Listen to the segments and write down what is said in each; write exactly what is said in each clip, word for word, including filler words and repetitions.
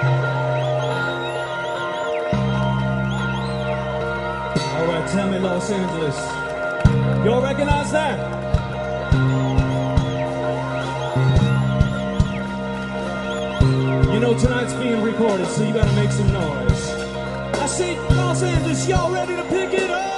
All right, tell me Los Angeles. Y'all recognize that? You know tonight's being recorded, so you gotta make some noise. I say Los Angeles, y'all ready to pick it up?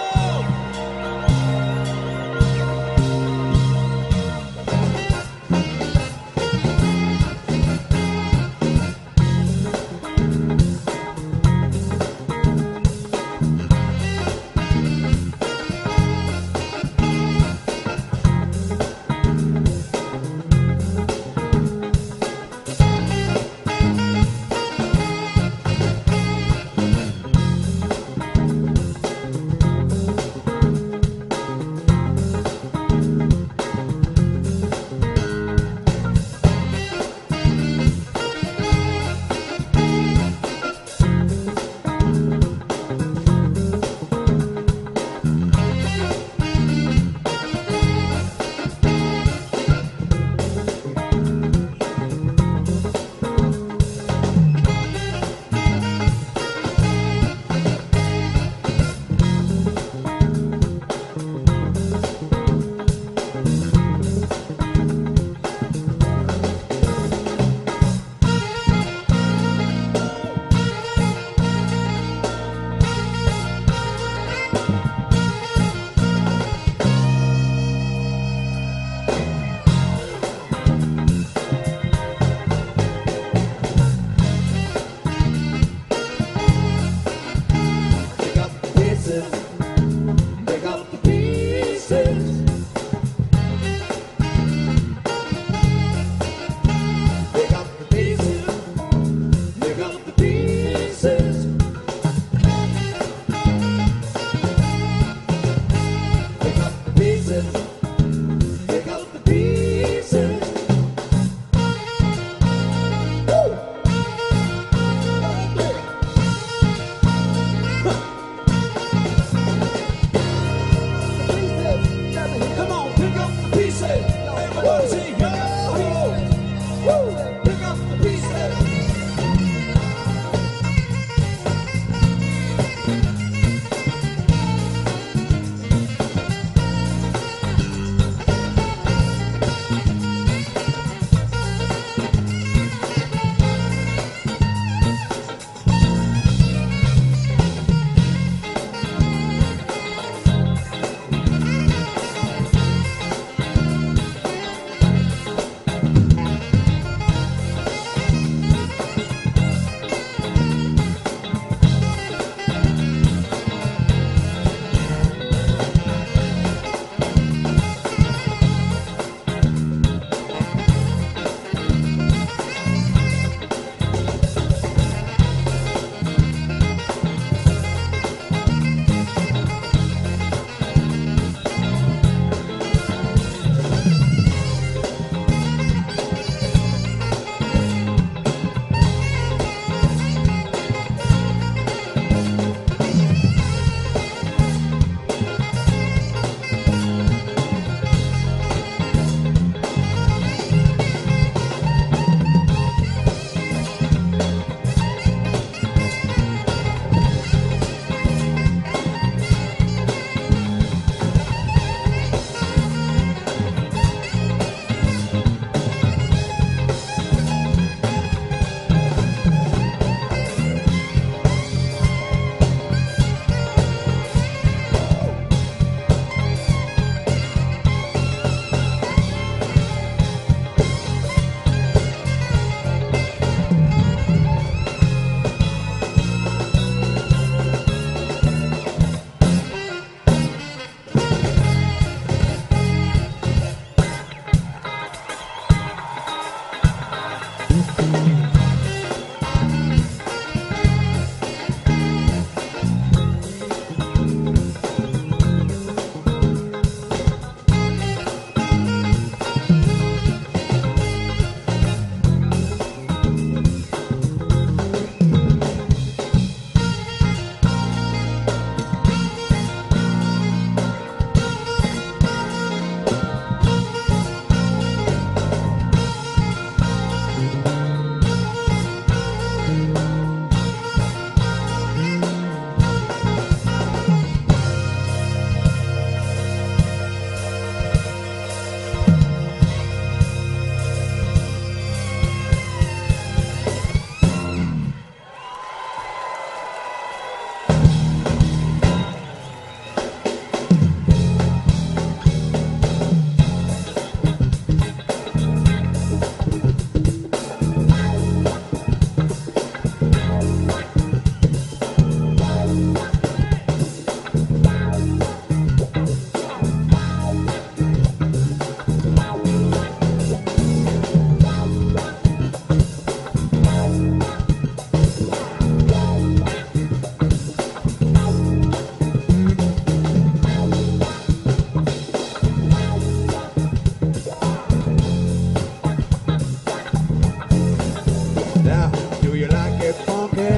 Now, do you like it funky?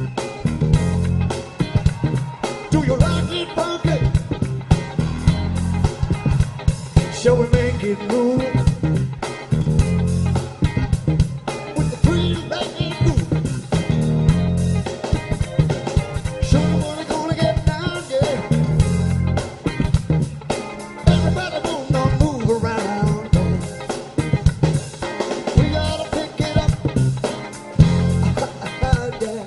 Do you like it funky? Shall we make it move? With the free make it move. Show me what we're gonna get down, yeah. Everybody gonna move around. We gotta pick it up. Yeah.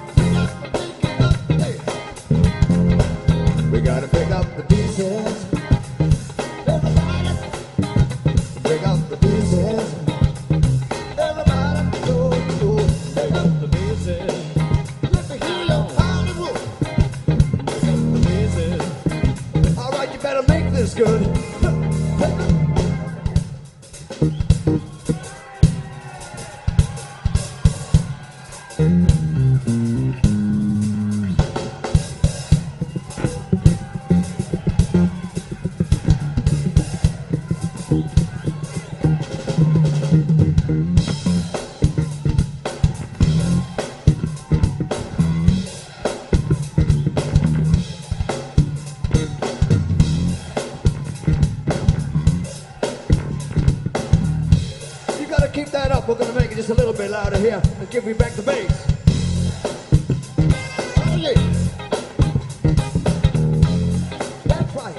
We gotta pick it up, yeah. We gotta pick up the pieces. Everybody, pick up the pieces. Everybody, go, go, pick up the pieces. Let me hear your Hollywood. Pick up the pieces. All right, you better make this good. You gotta keep that up. We're gonna make it just a little bit louder here and give me back the bass. Oh yeah. That's right.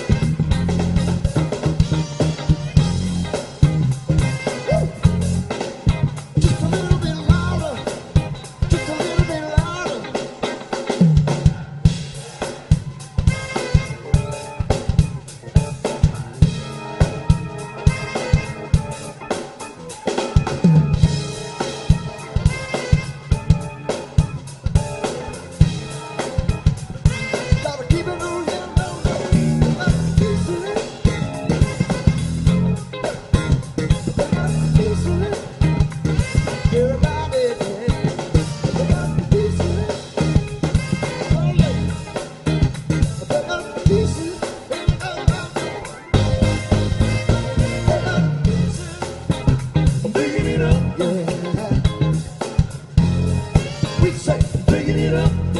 Woo. Just a little bit louder. Just a little bit louder. Gotta keep it moving. I'm digging it up. Yeah. We say, Digging it up.